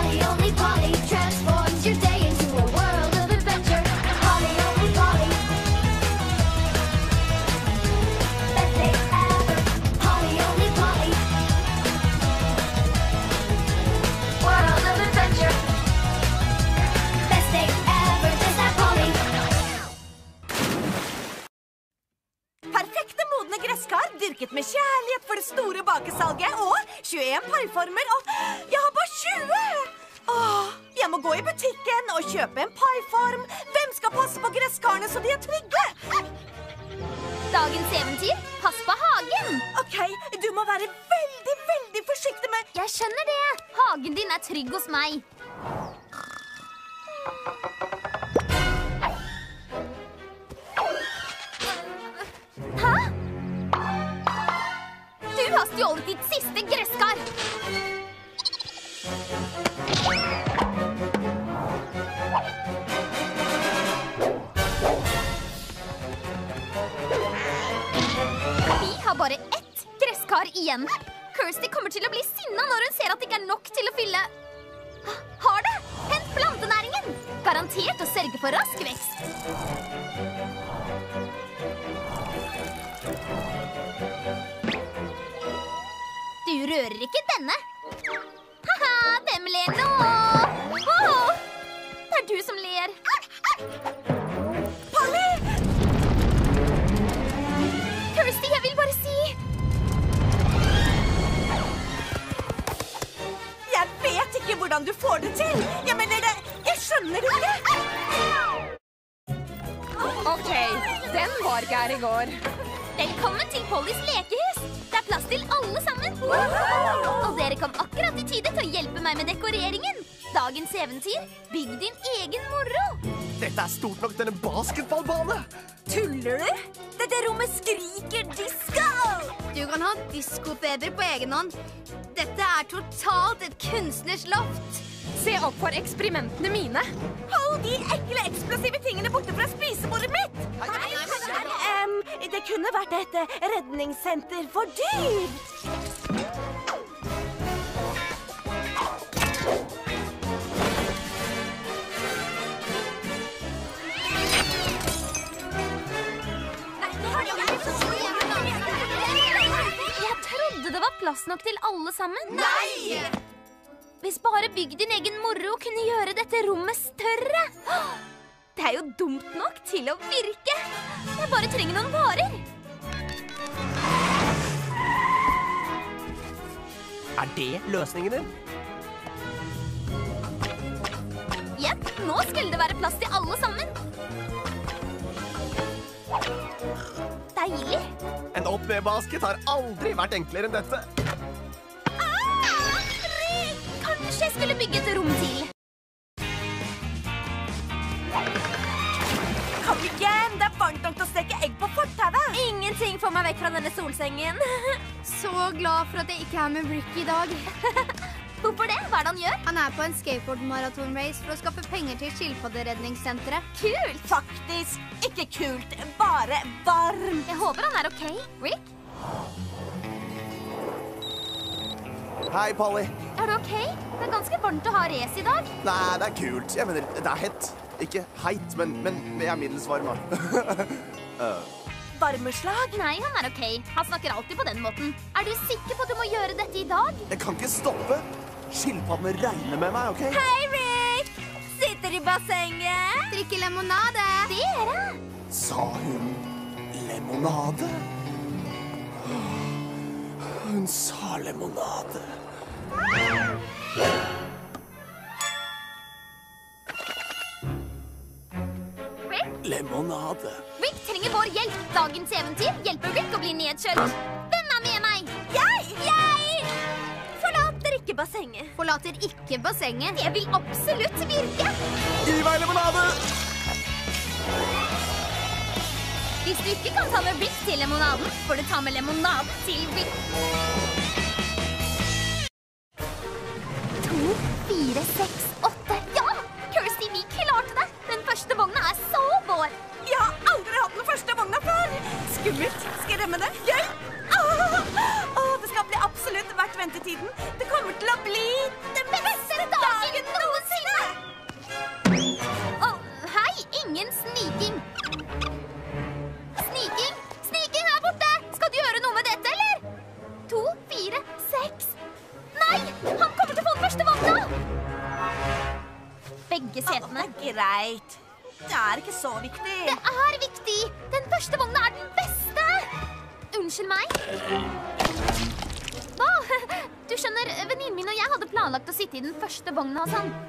Polly, only Polly transforms your day into a world of adventure. Polly, only Polly. Best day ever. Polly, only Polly. World of adventure. Best day ever. Just that Polly. Perfekte modne gresskar, dyrket med kjærlighet for det store bakesalget, og 21 paiformer, og jeg har bare 20! Jeg må gå i butikken og kjøpe en paiform. Hvem skal passe på gresskarene så de er trygge? Dagens eventyr, pass på hagen. Ok, du må være veldig, veldig forsiktig med... Jeg skjønner det. Hagen din er trygg hos meg. Hæ? Du har stjålet ditt siste gresskar. Vi har bare ett gresskar igjen. Kirsty kommer til å bli sinna når hun ser at det ikke er nok til å fylle. Har det! Hent plantenæringen! Garantert å sørge for rask vekst. Du rører ikke denne. Haha, hvem ler nå? Det er du som ler. Polly! Kirsty, jeg vil bare si... Jeg vet ikke hvordan du får det til. Jeg mener det, jeg skjønner det ikke. Ok, den var gær i går. Velkommen til Pollys lekehus. Det er plass til alle sammen. Og dere kom akkurat i tide til å hjelpe meg med dekoreringen. Dagens eventyr, bygg din egen moro. Dette er stort nok til en basketballbane. Tuller du? Dette rommet skriker disco! Du kan ha diskofeber på egen hånd. Dette er totalt et kunstnersloft. Se opp for eksperimentene mine. Hold de ekle, eksplosive tingene borte fra spisebordet mitt! Det kunne vært et redningssenter for dyr. Jeg trodde det var plass nok til alle sammen. Nei! Hvis bare bygg din egen moro kunne gjøre dette rommet større. Det er jo dumt nok til å virke. Jeg bare trenger noen varer. Er det løsningen din? Jepp, nå skulle det være plass til alle sammen. Deilig. En opp-ned-basket har aldri vært enklere enn dette. Kanskje jeg skulle bygge et rom til. Kom igjen, det er varmt nok til å steke egg på fortauet. Ingenting får meg vekk fra denne solsengen. Så glad for at jeg ikke er med Rick i dag. Hvorfor det? Hva er det han gjør? Han er på en skateboard-marathon-race for å skaffe penger til skilpadderedningssenteret. Kult! Faktisk ikke kult, bare varm. Jeg håper han er ok. Rick, Hei, Polly. er du ok? Det er ganske varmt å ha race i dag. Nei, det er kult. Jeg mener, det er hett. Ikke heit, men jeg er middels varm, da. Varmeslag? Nei, han er ok. Han snakker alltid på den måten. Er du sikker på at du må gjøre dette i dag? Jeg kan ikke stoppe. Skilpaddene regner med meg, ok? Hei, Rick! Sitter i bassenget. Drikke limonade. Dere! Sa hun lemonade? Hun sa lemonade. Rick? Lemonade. Rick trenger vår hjelp. Dagens eventyr hjelper Rick å bli nedkjølt. Hvem er med meg? Jeg! Forlater ikke bassenget. Forlater ikke bassenget. Det vil absolutt virke. Gi meg lemonade! Hvis du ikke kan ta med Rick til lemonaden, får du ta med lemonaden til Rick. 2, 4, 6, 8. Ja! Kirsty, vi klarte det. Den første vogna er så vår. Jeg har aldri hatt den første vogna før. Skummelt. Skremmende. Hjelp! Det skal bli absolutt verdt ventetiden. Det kommer til å bli den beste dagen ikke setene. Greit. Det er ikke så viktig. Det er viktig! Den første vogna er den beste! Unnskyld meg. Hva? Du skjønner, venninnen min og jeg hadde planlagt å sitte i den første vogna hos han.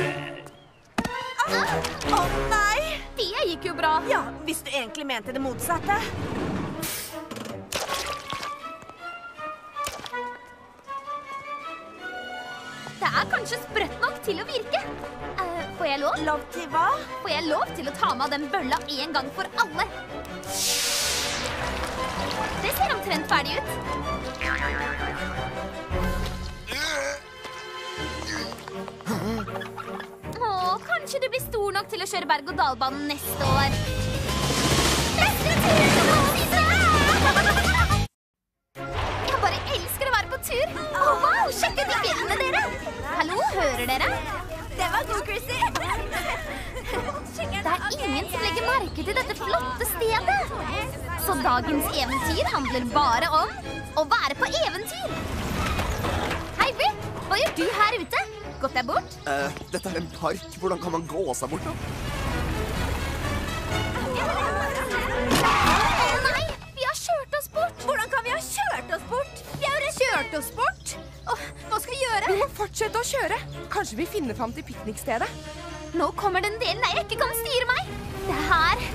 Å nei! Det gikk jo bra. Ja, hvis du egentlig mente det motsatte. Det er kanskje sprøtt nok til å virke. Får jeg lov? Lov til hva? Får jeg lov til å ta med av den bølla en gang for alle? Det ser omtrent ferdig ut. Kanskje du blir stor nok til å kjøre berg-og-dal-banen neste år. Neste tur! Jeg bare elsker å være på tur. Wow, sjekk ut de fjellene dere. Hallo, hører dere? Det var god, Chrissy. Det er ingen som legger merke til dette flotte stedet. Så dagens eventyr handler bare om å være på eventyr. Hei, Rick. Hva gjør du her ute? Gått deg bort? Dette er en park. Hvordan kan man gå seg bort da? Nei, vi har kjørt oss bort. Hvordan kan vi ha kjørt oss bort? Vi har jo kjørt oss bort. Hva skal vi gjøre? Vi må fortsette å kjøre. Kanskje vi finner fram til piknikstedet. Nå kommer den delen der jeg ikke kan styre meg. Det er her.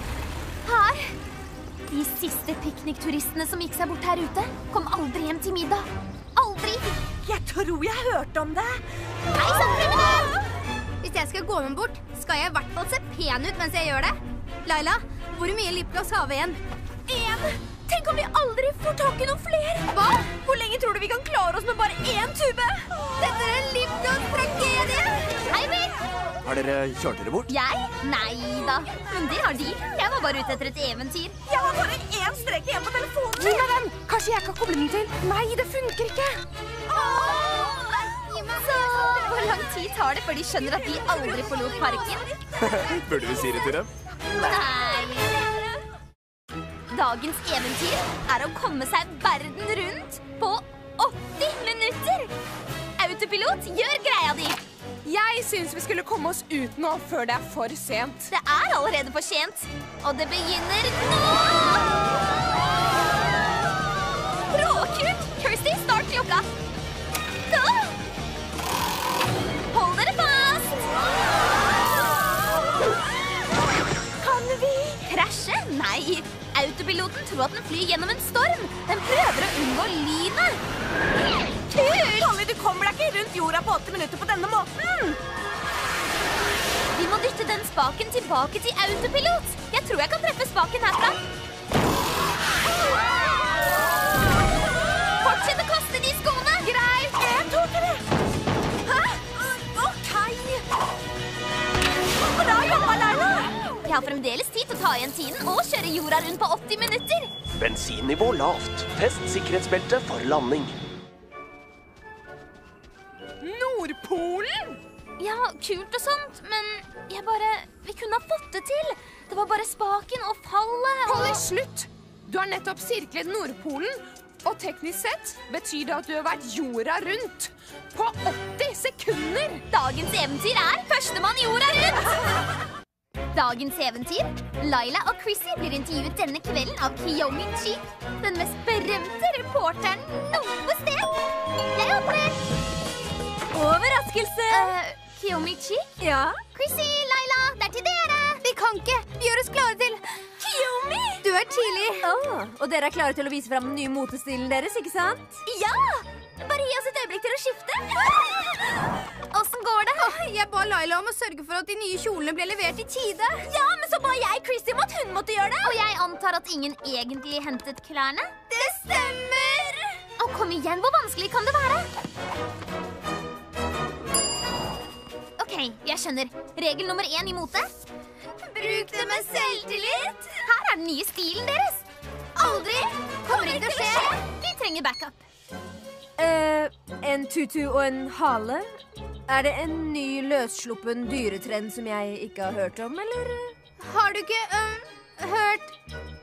De siste piknikturistene som gikk seg bort her ute, kom aldri hjem til middag. Aldri. Jeg tror jeg hørte om det. Hei, sånn kriminell! Hvis jeg skal gå med bort, skal jeg i hvert fall se pen ut mens jeg gjør det. Laila, hvor mye lipgloss har vi igjen? 1. Tenk om vi aldri får tak i noen flere. Hva? Hvor lenge tror du vi kan klare oss med bare 1 tube? Dette er en lipgloss-tragedie. Hei, Rick! Har dere kjørt dere bort? Jeg? Nei da. Men det har de. Jeg var bare ute etter et eventyr. Jeg har bare 1 strek igjen på telefonen. Gi meg den! Kanskje jeg kan koble den til? Nei, det funker ikke. Så hvor lang tid tar det før de skjønner at de aldri forlot parken? Burde vi si det til dem? Nei. Dagens eventyr er å komme seg verden rundt på 80 minutter. Autopilot, gjør greia di. Jeg synes vi skulle komme oss ut nå før det er for sent. Det er allerede for sent, og det begynner nå! Råkult! Kirsty, start klokka. Da! Hold dere fast! Kan vi krasje? Nei, autopiloten tror at den flyr gjennom en storm. Den prøver å unngå lynet. Kult! Polly, du kommer deg ikke rundt jorda på 80 minutter på denne måten. Vi må dytte den spaken tilbake til autopilot. Jeg tror jeg kan treffe spaken herfra. Fortsett å kaste de skoene. Greit. Jeg tok det. Hæ? Ok. Bra jobba, Laila. Jeg har fremdeles tid til å ta igjen tiden og kjøre jorda rundt på 80 minutter. Bensinnivå lavt. Fest sikkerhetsbelte for landing. Nordpolen? Ja, kult og sånt, men vi kunne ha fått det til. Det var bare spaken og fallet. Polly, slutt! Du har nettopp sirklet Nordpolen, og teknisk sett betyr det at du har vært jorda rundt på 80 sekunder. Dagens eventyr er førstemann jorda rundt. Dagens eventyr. Laila og Chrissy blir intervjuet denne kvelden av Kiyomi Chi, den mest berømte reporteren noe sted. Jeg håper det. Overraskelse. Kiyomi Chi? Ja. Chrissy, Laila, det er til dere. Vi kan ikke. Vi gjør oss klare til. Kiyomi. Du er tidlig. Og dere er klare til å vise frem den nye motestilen deres, ikke sant? Ja! Bare gi oss et øyeblikk til å skifte. Hvordan går det? Jeg ba Laila om å sørge for at de nye kjolene ble levert i tide. Ja, men så ba jeg Chrissy om at hun måtte gjøre det. Og jeg antar at ingen egentlig hentet klærne? Det stemmer. Kom igjen, hvor vanskelig kan det være? Ok, jeg skjønner. Regel nummer 1 i mote. Bruk det med selvtillit. Her er den nye stilen deres. Aldri. Kommer ikke til å skje. Vi trenger backup. En tutu og en hale? Er det en ny løssluppen dyretrend som jeg ikke har hørt om, eller? Har du ikke hørt?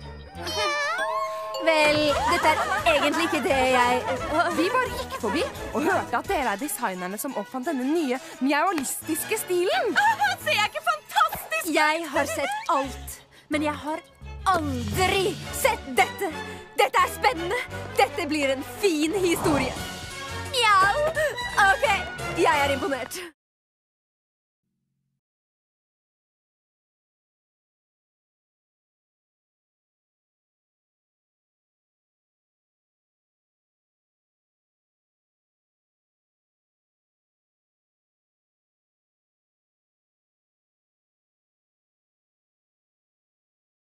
Vel, dette er egentlig ikke det jeg... Vi bare gikk forbi og hørte at dere er designerne som oppfant denne nye mjaualistiske stilen. jeg ikke fantastisk? Jeg har sett alt, men jeg har aldri sett dette. Dette er spennende. Dette blir en fin historie. Mjau. Ok, jeg er imponert.